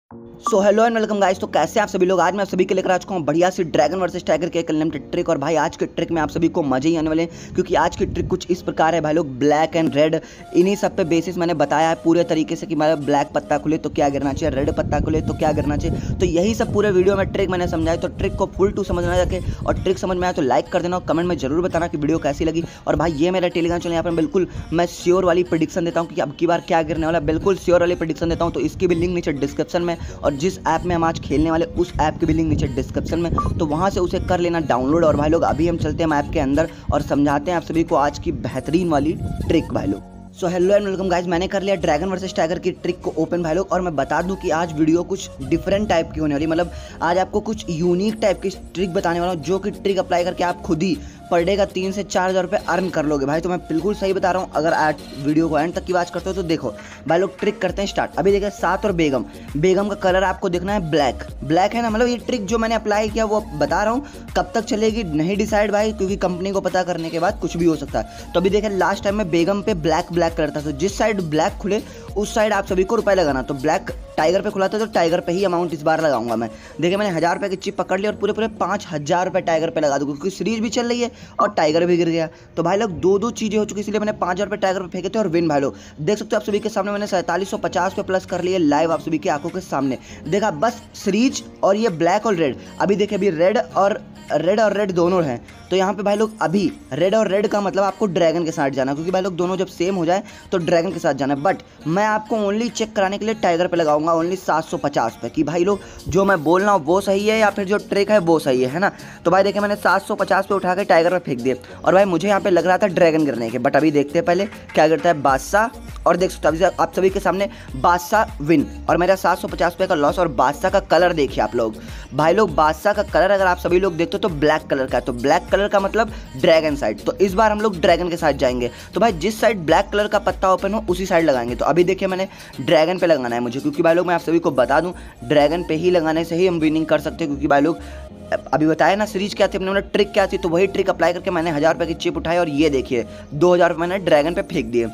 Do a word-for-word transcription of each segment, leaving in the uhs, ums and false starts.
So hello and welcome guys. तो कैसे आप सभी लोग, आज मैं आप सभी के लेकर आ चुका हूँ बढ़िया सी ड्रैगन वर्सेस टाइगर के एक अनलिमिटेड ट्रिक। और भाई आज के ट्रिक में आप सभी को मजे ही आने वाले हैं, क्योंकि आज की ट्रिक कुछ इस प्रकार है भाई लोग। ब्लैक एंड रेड इन्हीं सब पे बेसिस मैंने बताया है पूरे तरीके से कि मतलब ब्लैक पत्ता खुले तो क्या गिरना चाहिए, रेड पत्ता खुले तो क्या गिरना चाहिए। तो यही सब पूरे वीडियो में ट्रिक मैंने समझाया। तो ट्रिक को फुल टू समझना जाके, और ट्रिक समझ में आया तो लाइक कर देना और कमेंट में जरूर बताना कि वीडियो कैसी लगी। और भाई ये मेरा टेलीग्राम चैनल, यहाँ पर बिल्कुल मैं श्योर वाली प्रेडिक्शन देता हूँ कि अब की बार क्या गिरने वाला, बिल्कुल श्योर वाली प्रेडिक्शन देता हूँ। तो इसकी भी लिंक नीचे डिस्क्रिप्शन में, और जिस ऐप में हम आज खेलने वाले उस ऐप की भी लिंक नीचे डिस्क्रिप्शन में, तो वहां से उसे कर लेना डाउनलोड। और भाई लोग अभी हम चलते हैं ऐप के अंदर और समझाते हैं आप सभी को आज की बेहतरीन वाली ट्रिक भाई लोग। So hello and welcome guys, मैंने कर लिया ड्रैगन वर्सेस टाइगर की ट्रिक को ओपन भाई लोग। और मैं बता दूं कि आज वीडियो कुछ डिफरेंट टाइप की होने वाली, मतलब आज आपको कुछ यूनिक टाइप की ट्रिक बताने वाला हूं, जो कि ट्रिक अप्लाई करके आप खुद ही पर डे का तीन से चार हज़ार रुपये अर्न कर लोगे भाई। तो मैं बिल्कुल सही बता रहा हूँ, अगर आज वीडियो को एंड तक की वॉच करते हो तो देखो भाई लोग। ट्रिक करते हैं स्टार्ट। अभी देखिए सात और बेगम, बेगम का कलर आपको देखना है ब्लैक, ब्लैक है ना। मतलब ये ट्रिक जो मैंने अप्लाई किया वो बता रहा हूँ, कब तक चलेगी नहीं डिसाइड भाई, क्योंकि कंपनी को पता करने के बाद कुछ भी हो सकता है। तो अभी देखिए लास्ट टाइम में बेगम पे ब्लैक ब्लैक कलर था, तो जिस साइड ब्लैक खुले उस साइड आप सभी को रुपए लगाना। तो ब्लैक टाइगर पे खुला था तो टाइगर पे ही अमाउंट इस बार लगाऊंगा मैं। देखिए मैंने हज़ार रुपये की चिप पकड़ ली और पूरे पूरे पाँच हज़ार रुपये टाइगर पे लगा दूँ, क्योंकि सीरीज भी चल रही है और टाइगर भी गिर गया। तो भाई लोग दो दो चीज़ें हो चुकी, इसलिए मैंने पाँच हज़ार रुपये टाइगर पे फेंके थे और विन। भाई लोग देख सकते हो आप सभी के सामने मैंने सैंतालीस सौ पचास पे प्लस कर लिए लाइव आप सभी की आंखों के सामने। देखा बस सीरीज और ये ब्लैक और रेड। अभी देखिए अभी रेड और रेड और रेड दोनों हैं। तो यहाँ पे भाई लोग अभी रेड और रेड का मतलब आपको ड्रैगन के साथ जाना, क्योंकि भाई लोग दोनों जब सेम हो जाए तो ड्रैगन के साथ जाना। बट मैं आपको ओनली चेक कराने के लिए टाइगर पे लगाऊंगा ओनली सात सौ पचास पे, कि भाई लोग जो मैं बोल रहा हूँ वो सही है या फिर जो ट्रिक है वो सही है, है ना। तो भाई देखिए मैंने सात सौ पचास पे उठा के टाइगर पे फेंक दिए, और भाई मुझे यहाँ पे लग रहा था ड्रैगन गिरने के। बट अभी देखते हैं पहले क्या गिरता है, बादशाह। और देख सकते हैं आप सभी के सामने बादशाह विन, और मेरा सात सौ पचास रुपये का लॉस। और बादशाह का कलर देखिए आप लोग भाई लोग, बादशाह का कलर अगर आप सभी लोग देखते हो तो ब्लैक कलर का है, तो ब्लैक कलर का मतलब ड्रैगन साइड। तो इस बार हम लोग ड्रैगन के साथ जाएंगे। तो भाई जिस साइड ब्लैक कलर का पत्ता ओपन हो उसी साइड लगाएंगे। तो अभी देखिए मैंने ड्रैगन पे लगाना है मुझे, क्योंकि भाई लोग मैं आप सभी को बता दूं ड्रैगन पे ही लगाने से ही हम विनिंग कर सकते हैं। क्योंकि भाई लोग अभी बताया ना सीरीज क्या थी, अपने मतलब ट्रिक क्या थी, तो वही ट्रिक अप्लाई करके मैंने हज़ार रुपये की चिप उठाई और ये देखिए दो हज़ार रुपये मैंने ड्रैगन पे फेंक दिए।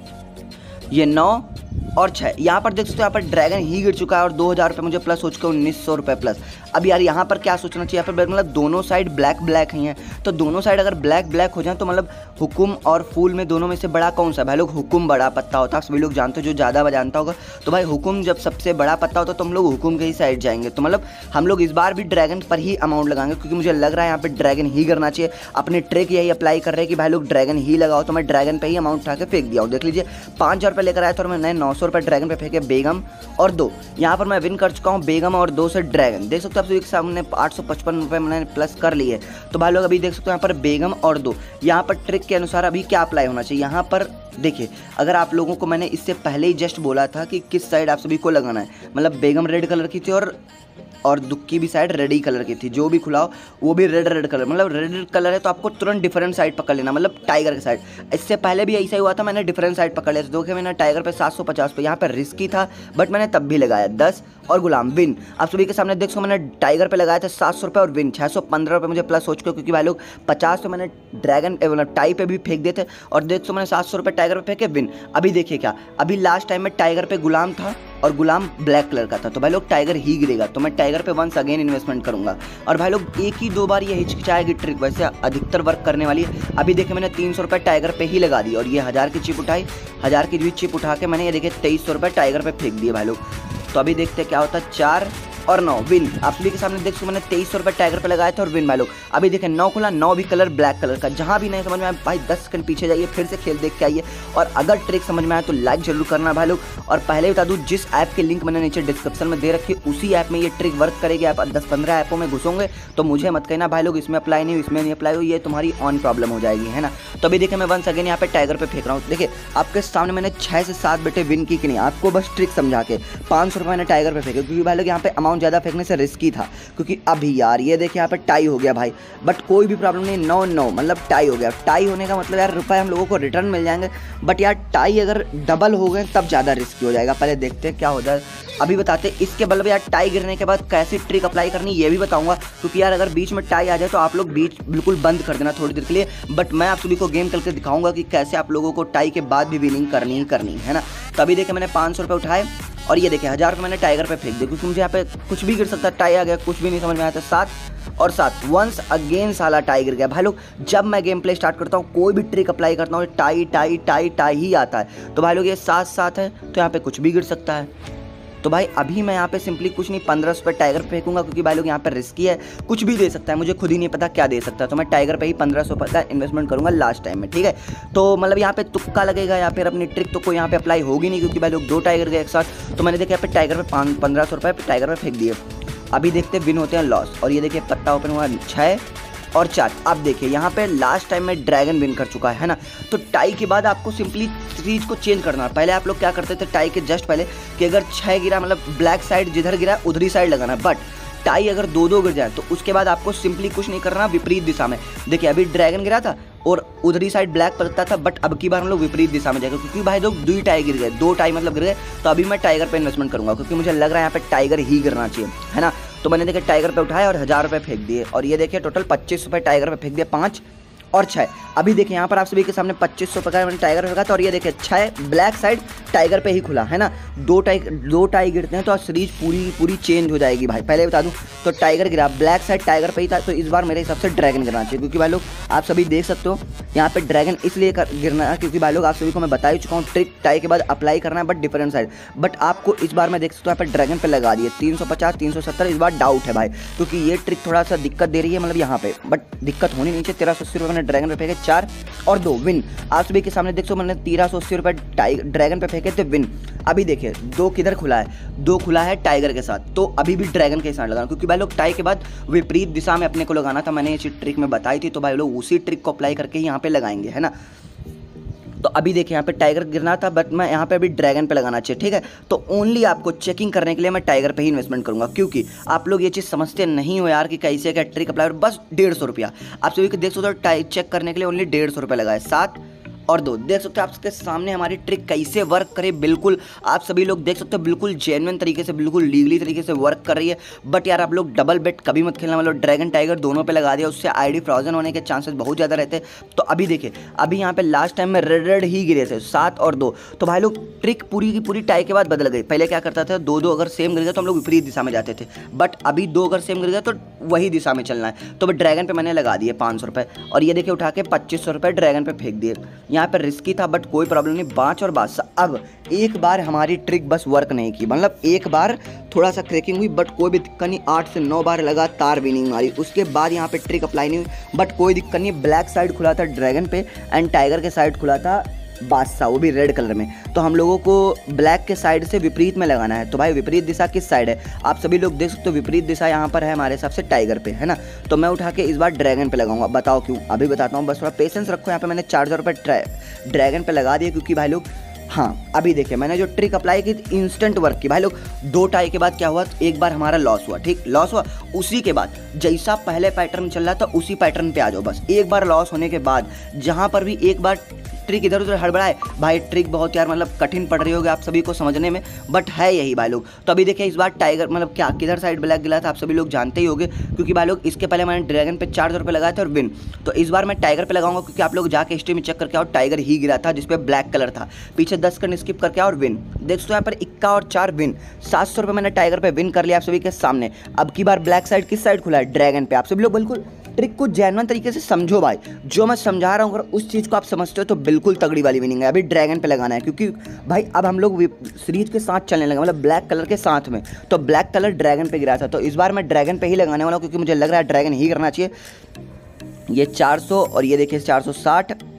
ये नौ और छः, यहाँ पर देख सकते हो यहाँ पर ड्रैगन ही गिर चुका है और दो हज़ार रुपये मुझे प्लस हो चुके हैं, उन्नीस सौ रुपये प्लस। अब यार यहाँ पर क्या सोचना चाहिए, यहाँ पर मतलब दोनों साइड ब्लैक ब्लैक ही हैं। तो दोनों साइड अगर ब्लैक ब्लैक हो जाए तो मतलब हुकुम और फूल में दोनों में से बड़ा कौन सा है भाई लोग। हुकुम बड़ा पत्ता होता है, सभी लोग जानते हो, जो ज़्यादा जानता होगा। तो भाई हुकुम जब सबसे बड़ा पत्ता होता है तो हम लोग हुकुम के ही साइड जाएंगे। तो मतलब हम लोग इस बार भी ड्रैगन पर ही अमाउंट लगाएंगे, क्योंकि मुझे लग रहा है यहाँ पर ड्रैगन ही करना चाहिए। अपने ट्रिक यही अप्लाई कर रहे हैं कि भाई लोग ड्रैगन ही लगाओ। तो मैं ड्रैगन पर ही अमाउंट उठा के फेंक दिया हूँ। देख लीजिए पाँच हज़ार रुपये लेकर आया था और मैंने नौ सौ रुपये ड्रैगन पे फेंके बेगम और दो। यहाँ पर मैं विन कर चुका हूँ बेगम और दो से ड्रैगन। देख सकते हो आप एक सामने आठ सौ पचपन रुपये मैंने प्लस कर लिए। तो भाई लोग अभी देख सकते हो यहाँ पर बेगम और दो। यहाँ पर ट्रिक के अनुसार अभी क्या अप्लाई होना चाहिए, यहाँ पर देखिए अगर आप लोगों को मैंने इससे पहले ही जस्ट बोला था कि किस साइड आप सभी को लगाना है, मतलब बेगम रेड कलर की थी और और दुक्की भी साइड रेड ही कलर की थी, जो भी खुलाओ वो भी रेड रेड कलर, मतलब रेड रेड कलर है तो आपको तुरंत डिफरेंट साइड पकड़ लेना, मतलब टाइगर के साइड। इससे पहले भी ऐसा ही हुआ था, मैंने डिफरेंट साइड पकड़ लिया था। देखिए मैंने टाइगर पे सात सौ पचास पे, यहाँ पे रिस्की था बट मैंने तब भी लगाया दस और गुलाम विन। आप सभी के सामने देख सो मैंने टाइगर पे लगाया था सात सौ रुपये और विन छः सौ पंद्रह रुपये मुझे प्लस हो चुके, क्योंकि भाई लोग पचास पे मैंने ड्रैगन मतलब टाई पे भी फेंक देते और देख सो मैंने सात सौ रुपये टाइगर पे फेंके विन। अभी देखिए क्या, अभी लास्ट टाइम में टाइगर पे गुलाम था और गुलाम ब्लैक कलर का था, तो भाई लोग टाइगर ही गिरेगा। तो मैं टाइगर पे वंस अगेन इन्वेस्टमेंट करूंगा। और भाई लोग एक ही दो बार ये हिचकिचाएगी ट्रिक, वैसे अधिकतर वर्क करने वाली है। अभी देखिए मैंने तीन सौ रुपये टाइगर पे ही लगा दी और ये हज़ार की चिप उठाई, हज़ार की भी चिप उठा के मैंने ये देखिए तेईस सौ रुपये टाइगर पे फेंक दिए भाई लोग। तो अभी देखते क्या होता है, चार और नौ विन। आप सभी के सामने देख सकते मैंने तेईस सौ रुपये टाइगर पे लगाया था और विन भाई लोग। अभी देखें नौ खुला, नौ भी कलर ब्लैक कलर का। जहां भी नहीं समझ में आया भाई दस सेकंड पीछे जाइए, फिर से खेल देख के आइए। और अगर ट्रिक समझ में आया तो लाइक जरूर करना भाई लोग। और पहले बता दूं जिस ऐप की लिंक मैंने नीचे डिस्क्रिप्शन में दे रखी है उसी ऐप में ये ट्रिक वर्क करेगी। आप दस पंद्रह ऐपों में घुसोगे तो मुझे मत कहना भाई लोग इसमें अप्लाई नहीं हुई, इसमें नहीं अप्लाई हुई, ये तुम्हारी ऑन प्रॉब्लम हो जाएगी, है ना। तो अभी देखिए मैं वंस अगेन यहाँ पे टाइगर पे फेंक रहा हूँ। देखिए आपके सामने मैंने छः से सात बेटे विन की कि नहीं, आपको बस ट्रिक समझा के पाँच सौ रुपये मैंने टाइगर पे फेंके, क्योंकि भाई लोग यहाँ पे अमाउंट हूँ ज़्यादा फेंकने से रिस्की था, क्योंकि अभी यार ये देखिए यहाँ पे टाई हो गया भाई, बट कोई भी प्रॉब्लम नहीं, नौ नौ मतलब टाई हो गया। टाई होने का मतलब यार रुपए हम लोगों को रिटर्न मिल जाएंगे, बट यार टाई अगर डबल हो गए तब ज़्यादा रिस्की हो जाएगा। पहले देखते हैं क्या हो जाए, अभी बताते इसके बल्ब यार टाई गिरने के बाद कैसी ट्रिक अप्लाई करनी ये भी बताऊंगा, क्योंकि यार अगर बीच में टाई आ जाए तो आप लोग बीच बिल्कुल बंद कर देना थोड़ी देर के लिए, बट मैं आप सभी को गेम करके दिखाऊंगा कि कैसे आप लोगों को टाई के बाद भी विनिंग करनी ही करनी है ना। तो अभी देखिए मैंने पाँच सौ रुपये उठाए और ये देखिए हज़ार रुपये मैंने टाइगर पे फेंक दिए, क्योंकि मुझे यहाँ पे कुछ भी गिर सकता है। टाई आ गया, कुछ भी नहीं समझ में आया था। सात और सात वंस अगेन साला टाई गिर गया। भाई लोग जब मैं गेम प्ले स्टार्ट करता हूँ कोई भी ट्रिक अप्लाई करता हूँ टाई टाई टाई टाई ही आता है। तो भाई लोग ये सात सात है तो यहाँ पे कुछ भी गिर सकता है। तो भाई अभी मैं यहाँ पे सिंपली कुछ नहीं पंद्रह सौ पे टाइगर पे फेंकूंगा, क्योंकि भाई लोग यहाँ पे रिस्की है, कुछ भी दे सकता है, मुझे खुद ही नहीं पता क्या दे सकता है। तो मैं टाइगर पे ही पंद्रह सौ का इन्वेस्टमेंट करूंगा लास्ट टाइम में, ठीक है। तो मतलब यहाँ पे तुक्का लगेगा या फिर अपनी ट्रिक तो कोई यहाँ पे अप्लाई होगी नहीं, क्योंकि भाई लोग दो टाइगर गए एक साथ। तो मैंने देखा यहाँ पे टाइगर पे पंद्रह सौ रुपये टाइगर पे फेंक दिए। अभी देखते विन होते हैं लॉस, और ये देखिए पत्ता ओपन हुआ छः और चार। अब देखिए यहाँ पे लास्ट टाइम में ड्रैगन विन कर चुका है ना। तो टाई के बाद आपको सिंपली सीरीज को चेंज करना है। पहले आप लोग क्या करते थे टाई के जस्ट पहले कि अगर छः गिरा मतलब ब्लैक साइड जिधर गिरा उधरी साइड लगाना, बट टाई अगर दो दो गिर जाए तो उसके बाद आपको सिंपली कुछ नहीं करना, विपरीत दिशा में। देखिए अभी ड्रैगन गिरा था और उधरी साइड ब्लैक पड़ता था, बट अब की बार हम लोग विपरीत दिशा में जाएंगे, क्योंकि भाई लोग दो टाई गिर गए, दो टाई मतलब गिर गए। तो अभी मैं टाइगर पे इन्वेस्टमेंट करूंगा, क्योंकि मुझे लग रहा है यहाँ पे टाइगर ही गिरना चाहिए, है ना। तो मैंने देखा टाइगर पे उठाया और हज़ार रुपये फेंक दिए, और ये देखिए टोटल पच्चीस रुपये टाइगर पे फेंक दिए, पाँच और छः। अभी देखिए यहाँ पर आप सभी के सामने पच्चीस सौ का मैंने टाइगर फेंका था, और ये देखिए छः ब्लैक साइड टाइगर पे ही खुला है ना। दो टाई दो टाई गिरते हैं तो सीरीज पूरी पूरी चेंज हो जाएगी भाई। पहले बता दूं तो टाइगर गिरा ब्लैक साइड टाइगर पे ही था, तो इस बार मेरे हिसाब से ड्रैगन गिरना चाहिए, क्योंकि भाई लोग आप सभी देख सकते हो यहाँ पे ड्रैगन इसलिए गिरना है क्योंकि भाई लोग आप सभी को मैं बता ही चुका हूँ ट्रिक टाई के बाद अप्लाई करना है, बट डिफरेंट साइड। बट आपको इस बार मैं देख सकता हूँ यहाँ पे ड्रैगन पे लगा दिए तीन सौ पचास तीन सौ सत्तर। इस बार डाउट है भाई, क्योंकि ये ट्रिक थोड़ा सा दिक्कत दे रही है मतलब यहाँ पे, बट दिक्कत होनी नहीं चाहिए। तेरह सौ अस्सी रुपये मैंने ड्रैगन पे फेंके, चार और दो विन। आप सभी के सामने देख सकते हो मैंने तेरह सौ अस्सी रुपये ड्रैगन पे फेंके थे, विन। अभी देखिए दो किधर खुला है, दो खुला है टाइगर के साथ, तो अभी भी ड्रैगन के साथ लगाना, क्योंकि भाई लोग टाई के बाद विपरीत दिशा में अपने को लगाना था। मैंने ये चीज ट्रिक में बताई थी, तो भाई लोग उसी ट्रिक को अप्लाई करके यहाँ पे लगाएंगे, है ना। तो अभी देखिए यहाँ पे टाइगर गिरना था, बट मैं यहाँ पे अभी ड्रैगन पे लगाना चाहिए, ठीक है। तो ओनली आपको चेकिंग करने के लिए मैं टाइगर पे ही इन्वेस्टमेंट करूंगा, क्योंकि आप लोग ये चीज़ समझते नहीं हो यार कि कैसे क्या ट्रिक अप्लाई। बस डेढ़ सौ रुपया आप सभी को देख सकते हो, टाई चेक करने के लिए ओनली डेढ़ सौ रुपया लगाए। सात और दो देख सकते हो आपके सामने हमारी ट्रिक कैसे वर्क करे, बिल्कुल आप सभी लोग देख सकते हो, बिल्कुल जेन्युइन तरीके से, बिल्कुल लीगली तरीके से वर्क कर रही है। बट यार आप लोग डबल बेट कभी मत खेलना, मतलब ड्रैगन टाइगर दोनों पे लगा दिया, उससे आईडी फ्रोजन होने के चांसेस बहुत ज़्यादा रहते हैं। तो अभी देखिए अभी यहाँ पे लास्ट टाइम में रेड रेड ही गिरे थे, सात और दो। तो भाई लोग ट्रिक पूरी की पूरी टाई के बाद बदल गई। पहले क्या करता था, दो दो अगर सेम गिर गया तो हम लोग विपरीत दिशा में जाते थे, बट अभी दो अगर सेम गिर गया तो वही दिशा में चलना है। तो ड्रैगन पे मैंने लगा दिए पाँच सौ रुपये, और ये देखिए उठा के पच्चीस सौ रुपये ड्रैगन पे फेंक दिए। यहाँ पे रिस्की था बट कोई प्रॉब्लम नहीं, बाँच और बादशाह। अब एक बार हमारी ट्रिक बस वर्क नहीं की, मतलब एक बार थोड़ा सा क्रैकिंग हुई, बट कोई भी दिक्कत नहीं। आठ से नौ बार लगातार विनिंग मारी, उसके बाद यहाँ पे ट्रिक अप्लाई नहीं हुई, बट कोई दिक्कत नहीं। ब्लैक साइड खुला था ड्रैगन पे एंड टाइगर के साइड खुला था बादशाह, वो भी रेड कलर में। तो हम लोगों को ब्लैक के साइड से विपरीत में लगाना है। तो भाई विपरीत दिशा किस साइड है आप सभी लोग देख सकते हो, विपरीत दिशा यहाँ पर है हमारे हिसाब से टाइगर पे, है ना। तो मैं उठा के इस बार ड्रैगन पे लगाऊंगा, बताओ क्यों, अभी बताता हूँ, बस थोड़ा पेशेंस रखो। यहाँ पे मैंने चार हज़ार रुपये ड्रैगन पे लगा दिए, क्योंकि भाई लोग हाँ अभी देखिए मैंने जो ट्रिक अप्लाई की इंस्टेंट वर्क की। भाई लोग दो टाई के बाद क्या हुआ, एक बार हमारा लॉस हुआ, ठीक लॉस हुआ, उसी के बाद जैसा पहले पैटर्न चल रहा था उसी पैटर्न पे आ जाओ। बस एक बार लॉस होने के बाद जहाँ पर भी एक बार ट्रिक इधर उधर हड़बड़ाए, भाई ट्रिक बहुत यार मतलब कठिन पड़ रही होगी आप सभी को समझने में, बट है यही भाई लोग। तो अभी देखिए इस बार टाइगर मतलब क्या किधर साइड ब्लैक गिला था आप सभी लोग जानते ही होंगे, क्योंकि भाई लोग इसके पहले मैंने ड्रैगन पे चार हज़ार रुपये लगाए थे और विन। तो इस बार मैं टाइगर पे लगाऊंगा, क्योंकि आप लोग जाके हिस्ट्री में चेक करके आओ, टाइगर ही गिरा था जिसपे ब्लैक कलर था, पीछे दस कन स्किप करके और विन। देख सकते हो यहाँ पर इक्का और चार विन, सात सौ रुपये मैंने टाइगर पे विन कर लिया आप सभी के सामने। अब की बार ब्लैक साइड किस साइड खुला है, ड्रैगन पे। आप सभी लोग बिल्कुल ट्रिक को जेन्युइन तरीके से समझो भाई, जो मैं समझा रहा हूँ अगर उस चीज़ को आप समझते हो तो बिल्कुल तगड़ी वाली विनिंग है। अभी ड्रैगन पे लगाना है, क्योंकि भाई अब हम लोग सीरीज के साथ चलने लगे, मतलब ब्लैक कलर के साथ में। तो ब्लैक कलर ड्रैगन पे गिरा था, तो इस बार मैं ड्रैगन पे ही लगाने वाला हूँ, क्योंकि मुझे लग रहा है ड्रैगन ही करना चाहिए। ये चार सौ और ये देखिए चार सौ साठ,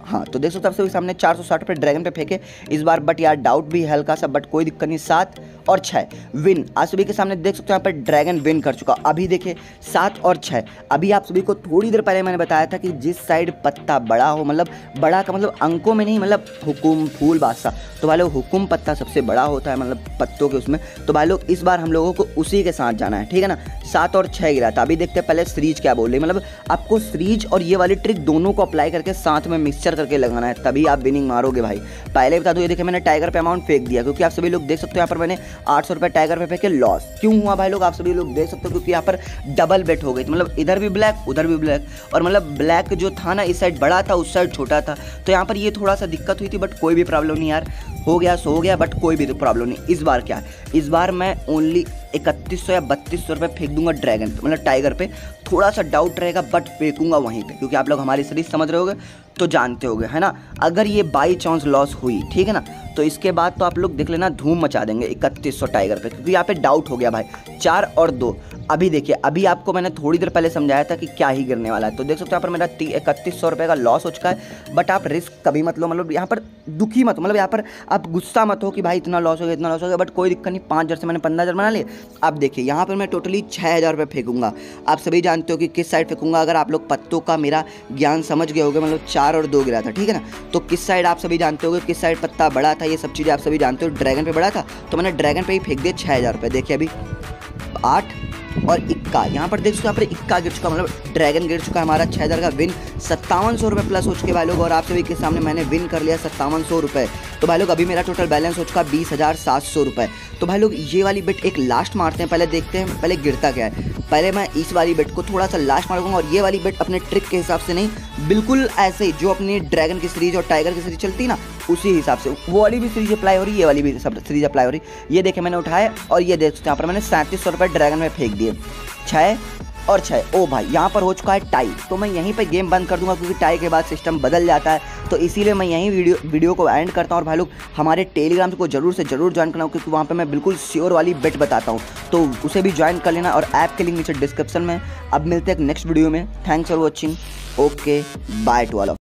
हाँ तो देख सकते हो आप सभी सामने चार सौ साठ पे ड्रैगन पे फेंके इस बार, बट यार डाउट भी है हल्का सा, बट कोई दिक्कत नहीं। सात और छः विन आप सभी के सामने देख सकते हो यहाँ पर ड्रैगन विन कर चुका। अभी देखिए सात और छः। अभी आप सभी को थोड़ी देर पहले मैंने बताया था कि जिस साइड पत्ता बड़ा हो, मतलब बड़ा का मतलब अंकों में नहीं, मतलब हुकुम फूल बादशाह, तो भाई लोग हुकुम पत्ता सबसे बड़ा होता है मतलब पत्तों के उसमें, तो भाई लोग इस बार हम लोगों को उसी के साथ जाना है, ठीक है ना। सात और छः गिरा था। अभी देखते हैं पहले सीरीज क्या बोल रही है, मतलब आपको सीरीज और ये वाली ट्रिक दोनों को अप्लाई करके साथ में मिक्सचर करके लगाना है, तभी आप विनिंग मारोगे भाई। पहले बता दो, ये देखिए मैंने टाइगर पे अमाउंट फेंक दिया, क्योंकि आप सभी लोग देख सकते हो यहाँ पर मैंने आठ सौ रुपये टाइगर पे फेंके, लॉस क्यों हुआ भाई लोग आप सभी लोग देख सकते हो, क्योंकि यहाँ पर डबल बेट हो गई, मतलब इधर भी ब्लैक उधर भी ब्लैक, और मतलब ब्लैक जो था ना इस साइड बड़ा था उस साइड छोटा था, तो यहाँ पर ये थोड़ा सा दिक्कत हुई थी, बट कोई भी प्रॉब्लम नहीं यार, हो गया सो हो गया, बट कोई भी प्रॉब्लम नहीं। इस बार क्या है, इस बार मैं ओनली इकतीस सौ या बत्तीस सौ रुपये फेंक दूंगा ड्रैगन पे, मतलब टाइगर पे। थोड़ा सा डाउट रहेगा बट फेंकूंगा वहीं पे, क्योंकि आप लोग हमारी सीरीज समझ रहे होगे तो जानते होगे, है ना। अगर ये बाई चांस लॉस हुई, ठीक है ना, तो इसके बाद तो आप लोग देख लेना धूम मचा देंगे इकतीस सौ टाइगर पे, क्योंकि यहाँ पे डाउट हो गया भाई। चार और दो। अभी देखिए, अभी आपको मैंने थोड़ी देर पहले समझाया था कि क्या ही गिरने वाला है, तो देख सकते हो यहाँ पर मेरा इकतीस सौ रुपये का लॉस हो चुका है। बट आप रिस्क कभी मत लो, मतलब यहाँ पर दुखी मत, मतलब यहाँ पर आप गुस्सा मत हो कि भाई इतना लॉस हो गया इतना लॉस हो गया, बट कोई दिक्कत नहीं। पाँच हज़ार से मैंने पंद्रह हज़ार बना लिए। अब देखिए यहाँ पर मैं टोटली छः हज़ार रुपये फेंकूंगा। आप सभी जानते हो कि किस साइड फेंकूंगा, अगर आप लोग पत्तों का मेरा ज्ञान समझ गए होगे, मतलब चार और दो गिरा था, ठीक है ना, तो किस साइड आप सभी जानते होगे, किस साइड पत्ता बड़ा था, ये सब चीज़ें आप सभी जानते हो। ड्रैगन पे बड़ा था तो मैंने ड्रैगन पे ही फेंक दिए छः हज़ार रुपये। देखिए अभी आठ और इक्का, यहाँ पर देख सकते हो यहाँ पर इक्का गिर चुका, मतलब ड्रैगन गिर चुका है हमारा। छः हज़ार का विन, सत्तावन सौ रुपये प्लस हो चुके भाई लोग, और आप सभी के सामने मैंने विन कर लिया सत्तावन सौ रुपये। तो भाई लोग अभी मेरा टोटल बैलेंस हो चुका बीस हज़ार सात सौ रुपये। तो भाई लोग ये वाली बेट एक लास्ट मारते हैं, पहले देखते हैं पहले गिरता क्या है। पहले मैं इस वाली बेट को थोड़ा सा लास्ट मारूंगा, और ये वाली बेट अपने ट्रिक के हिसाब से नहीं, बिल्कुल ऐसे ही जो अपनी ड्रैगन की सीरीज और टाइगर की सीरीज चलती ना उसी हिसाब से, वो वाली भी सीरीज अप्लाई हो रही है, ये वाली भी सब सीरीज अप्लाई हो रही है। ये देखे मैंने उठाया, और ये देख सकते हैं यहाँ पर मैंने सैंतीस सौ रुपये ड्रैगन में फेंक दिए। छः और छः। ओ भाई यहाँ पर हो चुका है टाई, तो मैं यहीं पे गेम बंद कर दूंगा, क्योंकि टाई के बाद सिस्टम बदल जाता है, तो इसीलिए मैं यहीं वीडियो वीडियो को एंड करता हूँ। और भाई लोग हमारे टेलीग्राम को जरूर से जरूर ज्वाइन करना, क्योंकि वहाँ पे मैं बिल्कुल श्योर वाली बेट बताता हूँ, तो उसे भी ज्वाइन कर लेना, और ऐप के लिंक नीचे डिस्क्रिप्शन में। अब मिलते हैं नेक्स्ट वीडियो में। Thanks for watching, okay bye to all.